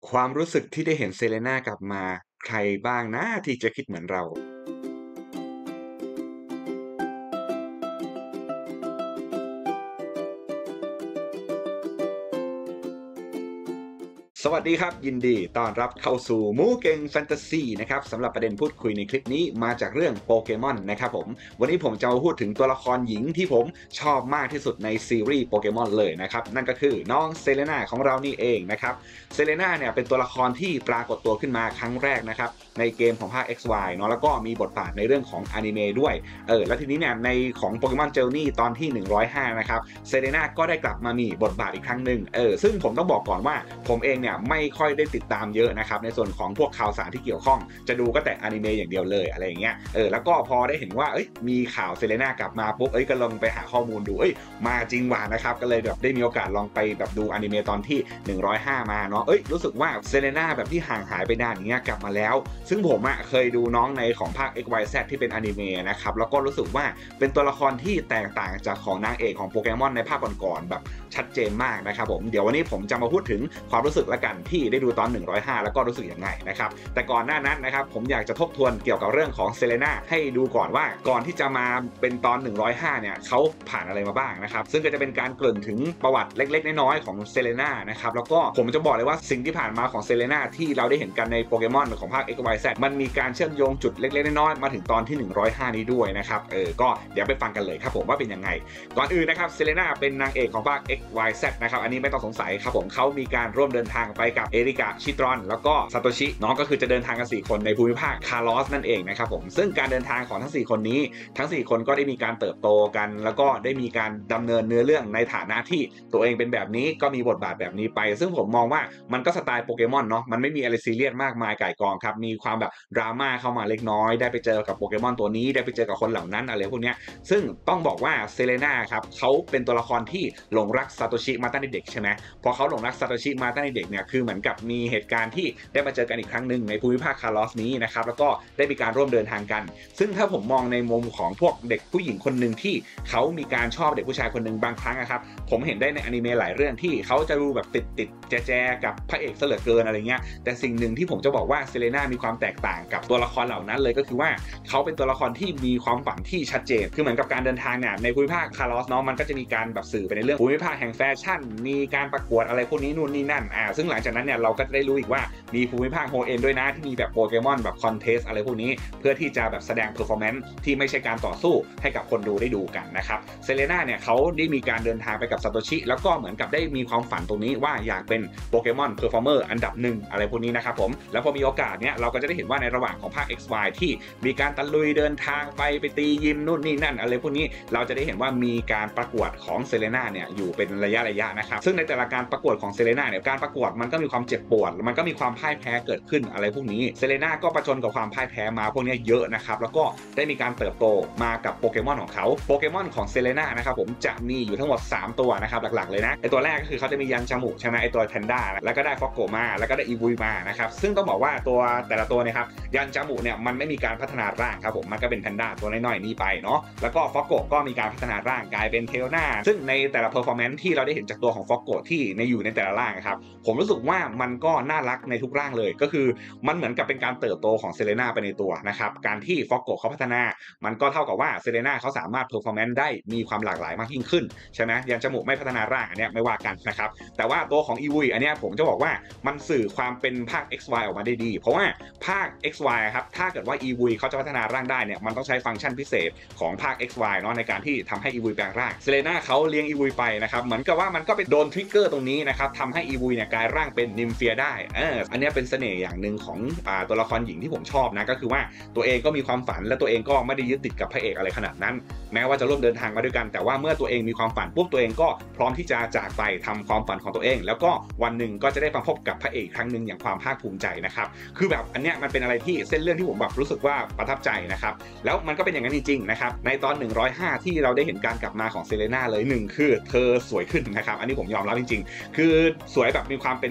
ความรู้สึกที่ได้เห็นเซเลน่ากลับมาใครบ้างนะที่จะคิดเหมือนเรา สวัสดีครับยินดีต้อนรับเข้าสู่หมูเก่งแฟนตาซีนะครับสำหรับประเด็นพูดคุยในคลิปนี้มาจากเรื่องโปเกมอนนะครับผมวันนี้ผมจะมาพูดถึงตัวละครหญิงที่ผมชอบมากที่สุดในซีรีส์โปเกมอนเลยนะครับนั่นก็คือน้องเซเลน่าของเรานี่เองนะครับเซเลน่าเนี่ยเป็นตัวละครที่ปรากฏตัวขึ้นมาครั้งแรกนะครับในเกมของภาค XY เนาะแล้วก็มีบทบาทในเรื่องของอนิเมะด้วยแล้วทีนี้เนี่ยในของโปเกมอนเจอร์นี่ตอนที่105นะครับเซเลน่าก็ได้กลับมามีบทบาทอีกครั้งหนึ่งซึ่งผมต้องบอกก่อนว่าผมเองเนี่ยไม่ค่อยได้ติดตามเยอะนะครับในส่วนของพวกข่าวสารที่เกี่ยวข้องจะดูก็แต่อนิเมะอย่างเดียวเลยอะไรอย่างเงี้ยแล้วก็พอได้เห็นว่ามีข่าวเซเลน่ากลับมาปุ๊บก็ลองไปหาข้อมูลดูมาจริงว่ะนะครับก็เลยแบบได้มีโอกาสลองไปแบบดูอนิเมะตอนที่105มาเนาะรู้สึกว่าเซเลน่าแบบที่ห่างหายไปนานอย่างเงี้ยกลับมาแล้วซึ่งผมเคยดูน้องในของภาค XYZ ที่เป็นอนิเมะนะครับแล้วก็รู้สึกว่าเป็นตัวละครที่แตกต่างจากของนางเอกของโปเกมอนในภาคก่อนๆแบบชัดเจนมากนะครับผมเดี๋ยววันนี้ผมจะมาพูดถึงความรู้สึกละกันที่ได้ดูตอน105แล้วก็รู้สึกยังไงนะครับแต่ก่อนหน้านั้นนะครับผมอยากจะทบทวนเกี่ยวกับเรื่องของเซเลน่าให้ดูก่อนว่าก่อนที่จะมาเป็นตอน105เนี่ยเขาผ่านอะไรมาบ้างนะครับซึ่งก็จะเป็นการเกริ่นถึงประวัติเล็กๆน้อยๆของเซเลน่านะครับแล้วก็ผมจะบอกเลยว่าสิ่งที่ผ่านมาของเซเลน่าที่เราได้เห็นกันในโปเกมอนของภาค XYZ มันมีการเชื่อมโยงจุดเล็กๆน้อยๆมาถึงตอนที่105นี้ด้วยนะครับก็เดี๋ยวไปฟังกันเลยครับผมว่าเป็นยังไงก่อนอื่นนะครับเซเลน่าเป็นนางเอกของภาค XYZ นะครับอันนี้ไม่ต้องสงสัยครับผมเขามีการร่วมเดินทางไปกับเอริกะชิตรอนแล้วก็ซาโตชิน้องก็คือจะเดินทางกัน4คนในภูมิภาคคาร์ลอสนั่นเองนะครับผมซึ่งการเดินทางของทั้ง4คนนี้ทั้ง4คนก็ได้มีการเติบโตกันแล้วก็ได้มีการดำเนินเนื้อเรื่องในฐานะที่ตัวเองเป็นแบบนี้ก็มีบทบาทแบบนี้ไปซึ่งผมมองว่ามันก็สไตล์โปเกมอนเนาะมันไม่มีอะไรซีเรียสมากมายก่ายกองครับมีความแบบดราม่าเข้ามาเล็กน้อยได้ไปเจอกับโปเกมอนตัวนี้ได้ไปเจอกับคนเหล่านั้นอะไรพวกนี้ซึ่งต้องบอกว่าเซเลน่าครับเขาเป็นตัวละครที่หลงรักซาโตชิมาตั้งแต่เด็กใช่ไหมพอเขาหลงรักซาโตชิมาตั้งแต่เด็กเนี่ยคือเหมือนกับมีเหตุการณ์ที่ได้มาเจอกันอีกครั้งหนึ่งในภูมิภาคคาร์ลอสนี้นะครับแล้วก็ได้มีการร่วมเดินทางกันซึ่งถ้าผมมองในมุมของพวกเด็กผู้หญิงคนหนึ่งที่เขามีการชอบเด็กผู้ชายคนหนึ่งบางครั้งนะครับผมเห็นได้ในอนิเมะหลายเรื่องที่เขาจะดูแบบติดแจกับพระเอกซะเหลือเกินอะไรเงี้ยแต่สิ่งหนึ่งที่ผมจะบอกว่าเซเลน่ามีความแตกต่างกับตัวละครเหล่านั้นเลยก็คือว่าเขาเป็นตัวละครที่มีความฝันที่ชัดเจนคือเหมือนกับการเดินทางเนี่ยในภูมิภาคคาร์ลอสเนาะมันก็จะมีการแบบสื่อไปในเรื่องภูมิภาคแห่งแฟชั่นมีการประกวดอะไรพวกนี้นู่นนี่นั่นซึ่งหลังจากนั้นเนี่ยเราก็จะได้รู้อีกว่ามีภูมิภาคโฮเอ็นด้วยนะที่มีแบบโปเกมอนแบบคอนเทสอะไรพวกนี้เพื่อที่จะแบบแสดงเพอร์ฟอร์แมนซ์ที่ไม่ใช่การต่อสู้ให้กับคนดูได้ดูกันนะครับเซเลน่าเนี่ยเขาได้มีการเดินทางไปกับซาโตชิแล้วก็เหมือนกับได้มีความฝันตรงนี้ว่าอยากเป็นโปเกมอนเพอร์ฟอร์เมอร์อันดับหนึ่งอะไรพวกนี้นะครับผมแล้วพอมีโอกาสเนี่ยเราก็จะได้เห็นว่าในระหว่างของภาค XY ที่มีการตะลุยเดินทางไปตียิมนู่นนี่นั่นอะไรพวกนี้เราจะได้เห็นว่ามีการประกวดของเซเลน่าเนี่ยอยู่เป็นระยะนะครับซึ่งในแต่ละการประกวดของเซเลน่าเนี่ยการประกวดมันก็มีความเจ็บปวดมันก็มีความพ่ายแพ้เกิดขึ้นอะไรพวกนี้เซเลน่าก็ประจนกับความพ่ายแพ้มาพวกนี้เยอะนะครับแล้วก็ได้มีการเติบโตมากับโปเกมอนของเขาโปเกมอนของเซเลน่านะครับผมจะมีอยู่ทั้งหมด3ตัวนะครับหลักๆเลยนะไอตัวแรกก็คือเขาจะมียันจมูกใช่ไหมไอตัวแพนด้าแล้วก็ได้ฟอกโกมาแล้วก็ได้อีวุยมานะครับซึ่งต้องบอกว่าตัวแต่ละตัวเนี่ยครับยันจมูกเนี่ยมันไม่มีการพัฒนาร่างครับผมมันก็เป็นแพนด้าตัวน้อยๆนี่ไปเนาะแล้วก็ฟอกโกก็มีการพัฒนาร่างกลายเป็นเทลน่าซึ่งในแต่ละเพอร์ฟอร์แมนซ์ที่เราได้เห็นจากตัวของฟอกโกที่อยู่ในแต่ละร่างครับผมรู้สึกว่ามันก็น่ารักในทุกร่างเลยก็คือมันเหมือนกับเป็นการเติบโตของเซเลน่าไปในตัวนะครับการที่ฟอกโกเขาพัฒนามันก็เท่ากับว่าเซเลน่าเขาสามารถเพอร์ฟอร์แมนซ์ได้มีความหลากหลายมากยิ่งขึ้นใช่ไหมยันจมูกไม่พัฒนาร่างอันนี้ไม่ว่ากันนะครับแต่ว่าตัวของอีวุยอันนี้ผมจะบอกว่ามันสื่อความเป็นภาค XY ออกมาได้ดีเพราะว่าภาค XY ครับถ้าเกิดว่าอีวุยเขาจะพัฒนาร่างได้เนี่ยมันต้องใช้ฟังก์ชันพิเศษของภาค XY เนาะในการที่ทำให้อีวุยแปลงร่างเซเลน่าเขาเลี้ยงอีวุยไปนะครับเหมือนกับว่ามันก็เป็นโดนทริกเกอร์ตรงนี้นะครับทำให้อีวุยเนี่ยกลายร่างเป็นนิมเฟียได้อันนี้เป็นเสน่ห์อย่างหนึ่งของตัวละครหญิงที่ผมชอบนะก็คือว่าตัวเองก็มีความฝันและตัวเองก็ไม่ได้ยึดติดกับพระเอกอะไรขนาดนั้นแม้ว่าจะร่วมเดินทางมาด้วยกันแต่ว่าเมื่อตัวเองมีความฝันปุ๊บตัวเองก็พร้อมที่จะจากไปทำความฝันของตัวเองแล้วก็วันหนึ่งก็จะได้มาพบกับพระเอกครั้งหนึ่งอย่างความภาคภูมิใจนะครับคือแบบอันเนี้ยมันเป็นอะไรที่เส้นเรื่องที่ผมแบบรู้สึกว่าประทับใจนะครับแล้วมันก็เป็นอย่างนั้นจริงๆนะครับในตอน105ที่เราได้เห็นการกลับมาของเซเลน่าเลย1คือเธอสวยขึ้นนะครับอันนี้ผมยอมรับจริงๆคือสวยแบบมีความเป็น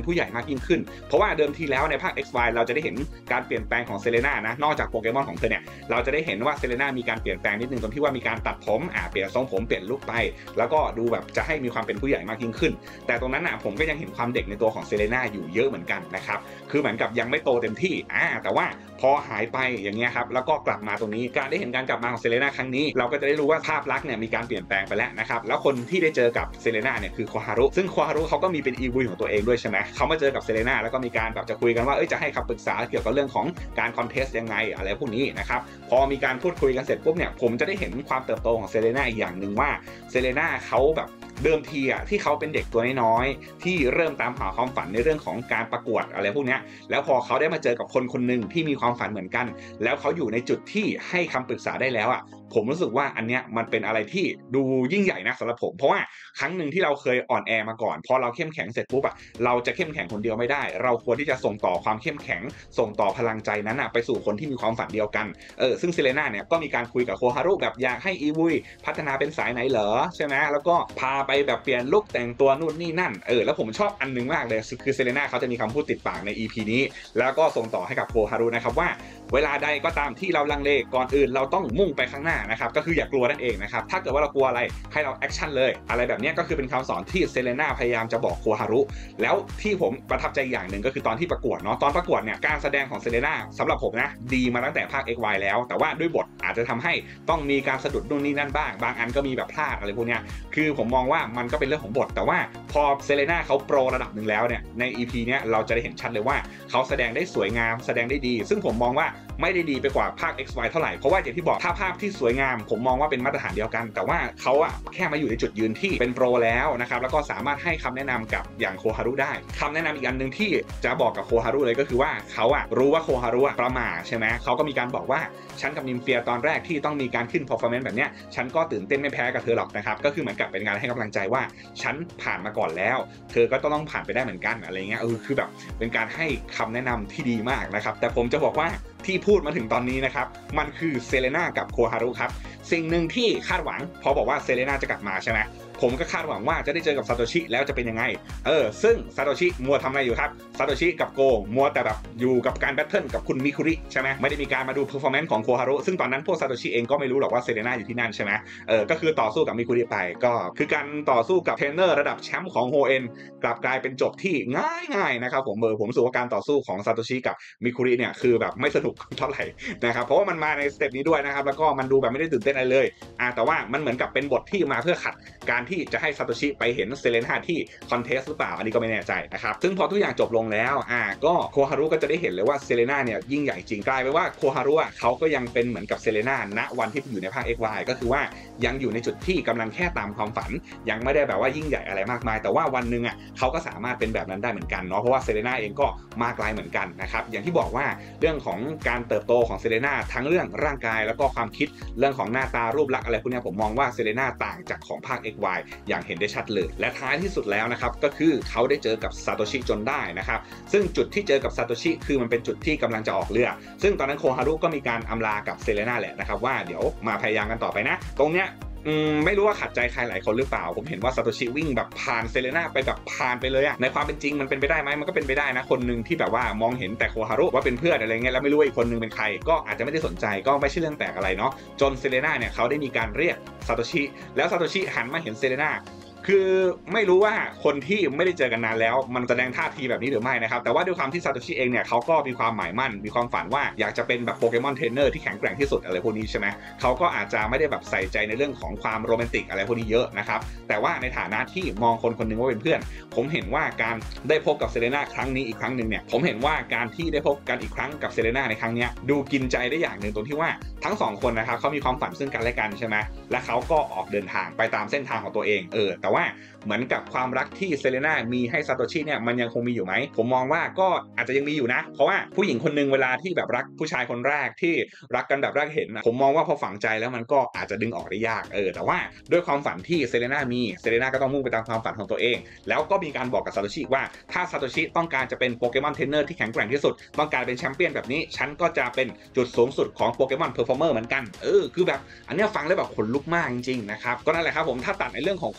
ผู้ใหญ่มากยิ่งขึ้นเพราะว่าเดิมทีแล้วในภาค XY เราจะได้เห็นการเปลี่ยนแปลงของเซเลน่านะนอกจากโปเกมอนของเธอเนี่ยเราจะได้เห็นว่าเซเลน่ามีการเปลี่ยนแปลงนิดนึงตรงที่ว่ามีการตัดผมเปลี่ยนทรงผมเปลี่ยนลุคไปแล้วก็ดูแบบจะให้มีความเป็นผู้ใหญ่มากยิ่งขึ้นแต่ตรงนั้นผมก็ยังเห็นความเด็กในตัวของเซเลน่าอยู่เยอะเหมือนกันนะครับคือเหมือนกับยังไม่โตเต็มที่แต่ว่าพอหายไปอย่างเงี้ยครับแล้วก็กลับมาตรงนี้การได้เห็นการกลับมาของเซเลน่าครั้งนี้เราก็จะได้รู้ว่าภาพลักษณ์เนี่ยมีการเปลี่ยนแปลงไปแล้วนะครับแล้วคนที่ได้เจอกับเซเลน่าเนี่ยคือโคฮารุซึ่งโคฮารุเขาก็มีเป็นอีวุยของตัวเองด้วยใช่ไหมเขามาเจอกับเซเลน่าแล้วก็มีการแบบจะคุยกันว่าจะให้คำปรึกษาเกี่ยวกับเรื่องของการคอนเทสต์ยังไงอะไรพวกนี้นะครับพอมีการพูดคุยกันเสร็จปุ๊บเนี่ยผมจะได้เห็นความเติบโตของเซเลน่าอีกอย่างหนึ่งว่าเซเลน่าเขาแบบเดิมทีที่เขาเป็นเด็กตัวน้อยๆที่เริ่มตามหาความฝันในเรื่องของการประกวดอะไรพวกนี้แล้วพอเขาได้มาเจอกับคนคนหนึ่งที่มีความฝันเหมือนกันแล้วเขาอยู่ในจุดที่ให้คำปรึกษาได้แล้วผมรู้สึกว่าอันเนี้ยมันเป็นอะไรที่ดูยิ่งใหญ่นะสำหรับผมเพราะว่าครั้งหนึ่งที่เราเคยอ่อนแอมาก่อนพอเราเข้มแข็งเสร็จปุ๊บเราจะเข้มแข็งคนเดียวไม่ได้เราควรที่จะส่งต่อความเข้มแข็งส่งต่อพลังใจนั้นไปสู่คนที่มีความฝันเดียวกันซึ่งเซเลน่าเนี่ยก็มีการคุยกับโคฮารุแบบอยากให้อีวุยพัฒนาเป็นสายไหนเหรอใช่ไหมแล้วก็พาไปแบบเปลี่ยนลุคแต่งตัวนู่นนี่นั่นแล้วผมชอบอันนึงมากเลยคือเซเลน่าเขาจะมีคำพูดติดปากใน EP นี้แล้วก็ส่งต่อให้กับโคฮารุนะครับว่าเวลาใดก็ตามที่เราลังเลก่อนอื่นเราต้องมุ่งไปข้างหน้านะครับก็คืออย่ากลัวนั่นเองนะครับถ้าเกิดว่าเรากลัวอะไรให้เราแอคชั่นเลยอะไรแบบนี้ก็คือเป็นคำสอนที่เซเลน่าพยายามจะบอกโคฮารุแล้วที่ผมประทับใจอย่างหนึ่งก็คือตอนที่ประกวดเนาะตอนประกวดเนี่ยการแสดงของเซเลน่าสำหรับผมนะดีมาตั้งแต่ภาค XY แล้วแต่ว่าด้วยบทอาจจะทำให้ต้องมีการสะดุดนู่นนี่นั่นบ้างบางอันก็มีแบบพลาดอะไรพวกนี้คือผมมองว่ามันก็เป็นเรื่องของบทแต่ว่าพอเซเลน่าเขาโปรระดับหนึ่งแล้วเนี่ยใน EP เนี้ยเราจะได้เห็นชัดเลยว่าเขาแสดงได้สวยงามแสดงได้ดีซึ่งผมมองว่าไม่ได้ดีไปกว่าภาค XY เท่าไหร่เพราะว่าอย่างที่บอกถ้าภาพที่สวยงามผมมองว่าเป็นมาตรฐานเดียวกันแต่ว่าเขาแค่มาอยู่ในจุดยืนที่เป็นโปรแล้วนะครับแล้วก็สามารถให้คำแนะนำกับอย่างโคฮารุได้คำแนะนำอีกอันหนึ่งที่จะบอกกับโคฮารุเลยก็คือว่าเขารู้ว่าโคฮารุประมาทใช่ไหมเขาก็มีการบอกว่าฉันกับนิมเฟียตอนแรกที่ต้องมีการขึ้น performance แบบเนี้ยฉันก็ตื่นเต้นไม่แพ้กับเธอหรอกนะครับก็คือเหมือนกับเป็นการให้กำลังใจว่าฉันผ่านมาก่อนแล้วเธอก็ต้องผ่านไปได้เหมือนกันอะไรเงี้ยคือแบบเป็นการให้คำแนะนำที่ดีมากนะครับแต่ผมจะบอกว่าที่พูดมาถึงตอนนี้นะครับมันคือเซเลน่ากับโคฮารุครับสิ่งหนึ่งที่คาดหวังพอบอกว่าเซเลน่าจะกลับมาใช่ไหมผมก็คาดหวังว่าจะได้เจอกับซาโตชิแล้วจะเป็นยังไงซึ่งซาโตชิมัวทำอะไรอยู่ครับซาโตชิกับโกมัวแต่แบบอยู่กับการแบทเทิลกับคุณมิคุริใช่ไหมไม่ได้มีการมาดูเพอร์ฟอร์แมนซ์ของโคฮารุซึ่งตอนนั้นพวกซาโตชิเองก็ไม่รู้หรอกว่าเซเลน่าอยู่ที่นั่นใช่ไหมก็คือต่อสู้กับมิคุริไปก็คือการต่อสู้กับเทรนเนอร์ระดับแชมป์ของโฮเอ็นกลับกลายเป็นจบที่ง่ายๆนะครับผมรู้สึกว่าการต่อสู้ของซาโตชิกับมิคุริเนี่ยคือแบบไม่สนุกเท่าไหร่นะครับเพราะว่ามันมาในสเต็ปนี้ด้วยนะครับแล้วก็มันดูแบบไม่ได้ตื่นเต้นอะไรเลยแต่ว่ามันเหมือนกับเป็นบทที่มาเพื่อขัดการที่จะให้ซาโตชิไปเห็นเซเลน่าที่คอนเทสต์หรือเปล่าอันนี้ก็ไม่แน่ใจนะครับซึ่งพอทุกอย่างจบลงแล้วก็โคฮารุก็จะได้เห็นเลยว่าเซเลน่าเนี่ยยิ่งใหญ่จริงกลายไปว่าโคฮารุเขาก็ยังเป็นเหมือนกับเซเลน่าณวันที่อยู่ในภาค XY ก็คือว่ายังอยู่ในจุดที่กำลังแค่ตามความฝันยังไม่ได้แบบว่ายิ่งใหญ่อะไรมากมายแต่ว่าวันนึงเขาก็สามารถเป็นแบบนั้นได้เหมือนกันเนาะเพราะว่าเซเลน่าเองก็มาไกลเหมือนกันนะครับอย่างที่บอกว่าเรื่องของการเติบโตของเซเลน่าทั้งเรื่องร่างกายแล้วก็ความคิดเรื่องของหน้าตารูปลักษณ์อะไรพวกนี้ผมมองว่าเซเลน่าต่างจากของภาค XY อย่างเห็นได้ชัดเลยและท้ายที่สุดแล้วนะครับก็คือเขาได้เจอกับซาโตชิจนได้นะครับซึ่งจุดที่เจอกับซาโตชิคือมันเป็นจุดที่กำลังจะออกเรือซึ่งตอนนั้นโคฮารุก็มีการอำลากับเซเลน่าแหละนะครับว่าเดี๋ยวมาพยายามกันต่อไปนะตรงเนี้ยไม่รู้ว่าขัดใจใครหลายคนหรือเปล่าผมเห็นว่าซาโตชิวิ่งแบบผ่านเซเลน่าไปแบบผ่านไปเลยในความเป็นจริงมันเป็นไปได้ไหมมันก็เป็นไปได้นะคนหนึ่งที่แบบว่ามองเห็นแต่โคฮารุว่าเป็นเพื่อนอะไรเงี้ยแล้วไม่รู้ว่าอีกคนนึงเป็นใครก็อาจจะไม่ได้สนใจก็ไม่ใช่เรื่องแปลกอะไรเนาะจนเซเลน่าเนี่ยเขาได้มีการเรียกซาโตชิแล้วซาโตชิหันมาเห็นเซเลน่าคือไม่รู้ว่าคนที่ไม่ได้เจอกันนานแล้วมันแสดงท่าทีแบบนี้หรือไม่นะครับแต่ว่าด้วยความที่ซาโตชิเองเนี่ยเขาก็มีความหมายมั่นมีความฝันว่าอยากจะเป็นแบบโปเกมอนเทรนเนอร์ที่แข็งแกร่งที่สุดอะไรพวกนี้ใช่ไหมเขาก็อาจจะไม่ได้แบบใส่ใจในเรื่องของความโรแมนติกอะไรพวกนี้เยอะนะครับแต่ว่าในฐานะที่มองคนคนนึงว่าเป็นเพื่อนผมเห็นว่าการได้พบกับเซเลน่าครั้งนี้อีกครั้งหนึ่งเนี่ยผมเห็นว่าการที่ได้พบกันอีกครั้งกับเซเลน่าในครั้งนี้ดูกินใจได้อย่างหนึ่งตรงที่ว่าทั้งสองคนนะครับเขามีความฝันซึ่งกันและกันใช่ไหมและเขาก็ออกเดินทางไปตามเส้นทางของตัวเองแต่ว่าเหมือนกับความรักที่เซเลน่ามีให้ซาโตชิเนี่ยมันยังคงมีอยู่ไหมผมมองว่าก็อาจจะยังมีอยู่นะเพราะว่าผู้หญิงคนนึงเวลาที่แบบรักผู้ชายคนแรกที่รักกันแบบแรกเห็นผมมองว่าพอฝังใจแล้วมันก็อาจจะดึงออกได้ยากแต่ว่าด้วยความฝันที่เซเลน่ามีเซเลน่าก็ต้องมุ่งไปตามความฝันของตัวเองแล้วก็มีการบอกกับซาโตชิว่าถ้าซาโตชิต้องการจะเป็นโปเกมอนเทรนเนอร์ที่แข็งแกร่งที่สุดต้องการเป็นแชมเปี้ยนแบบนี้ฉันก็จะเป็นจุดสูงสุดของโปเกมอนเพอร์ฟอร์เมอร์เหมือนกันคือแบบอันนี้ฟังแล้วแบบขนลุกมากจริงๆนะครับก็นั่นแหละครับผมถ้าตัดในเรื่องของความโรแมน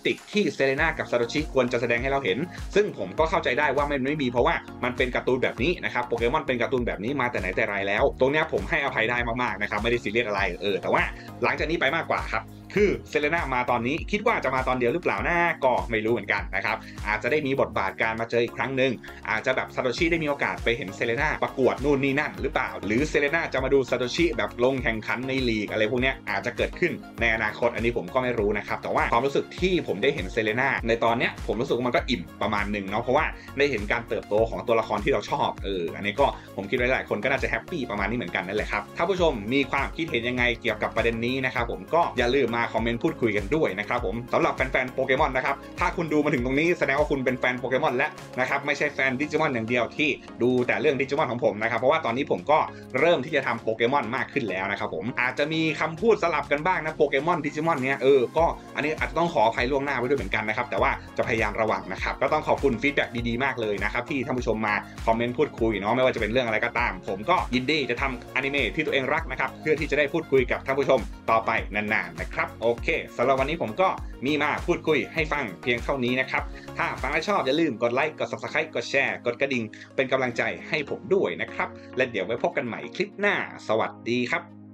ติกที่เซเลน่ากับซาโตชิควรจะแสดงให้เราเห็นซึ่งผมก็เข้าใจได้ว่ามันไม่มีเพราะว่ามันเป็นการ์ตูนแบบนี้นะครับโปเกมอนเป็นการ์ตูนแบบนี้มาแต่ไหนแต่ไรแล้วตรงนี้ผมให้อภัยได้มากๆนะครับไม่ได้ซีเรียสอะไรแต่ว่าหลังจากนี้ไปมากกว่าครับคือเซเลน่ามาตอนนี้คิดว่าจะมาตอนเดียวหรือเปล่านะก็ไม่รู้เหมือนกันนะครับอาจจะได้มีบทบาทการมาเจออีกครั้งหนึ่งอาจจะแบบซาโตชิได้มีโอกาสไปเห็นเซเลน่าประกวดนู่นนี่นั่นหรือเปล่าหรือเซเลน่าจะมาดูซาโตชิแบบลงแข่งขันในลีกอะไรพวกนี้อาจจะเกิดขึ้นในอนาคตอันนี้ผมก็ไม่รู้นะครับแต่ว่าความรู้สึกที่ผมได้เห็นเซเลน่าในตอนเนี้ยผมรู้สึกว่ามันก็อิ่มประมาณหนึ่งเนาะเพราะว่าได้เห็นการเติบโตของตัวละครที่เราชอบอันนี้ก็ผมคิดว่าหลายคนก็น่าจะแฮปปี้ประมาณนี้เหมือนกันนั่นแหละครับถ้าผู้ชมมีความคิดเห็นยังไงเกี่ยวกับประเด็นนี้นะครับผมก็อย่าลืมมาคอมเมนต์พูดคุยกันด้วยนะครับผมสำหรับแฟนๆโปเกมอนนะครับถ้าคุณดูมาถึงตรงนี้แสดงว่าคุณเป็นแฟนโปเกมอนแล้วนะครับไม่ใช่แฟนดิจิมอนอย่างเดียวที่ดูแต่เรื่องดิจิมอนของผมนะครับเพราะว่าตอนนี้ผมก็เริ่มที่จะทำโปเกมอนมากขึ้นแล้วนะครับผมอาจจะมีคำพูดสลับกันบ้างนะโปเกมอนดิจิมอนเนี้ยก็อันนี้อาจจะต้องขออภัยล่วงหน้าไว้ด้วยเหมือนกันนะครับแต่ว่าจะพยายามระวังนะครับก็ต้องขอบคุณฟีดแบ็กดีๆมากเลยนะครับที่ท่านผู้ชมมาคอมเมนต์พูดคุยเนาะไม่ว่าจะเป็นเรื่องอะไรก็ตามผมก็ยินดีจะทำอนิเมะที่ตัวเองรักนะครับเพื่อที่จะได้พูดคุยกับท่านผู้ชมต่อไปนานๆนะครับโอเคสำหรับวันนี้ผมก็มีมาพูดคุยให้ฟังเพียงเท่านี้นะครับถ้าฟังแล้วชอบอย่าลืมกดไลค์กด Subscribe กดแชร์กดกระดิ่งเป็นกำลังใจให้ผมด้วยนะครับและเดี๋ยวไว้พบกันใหม่คลิปหน้าสวัสดีครับ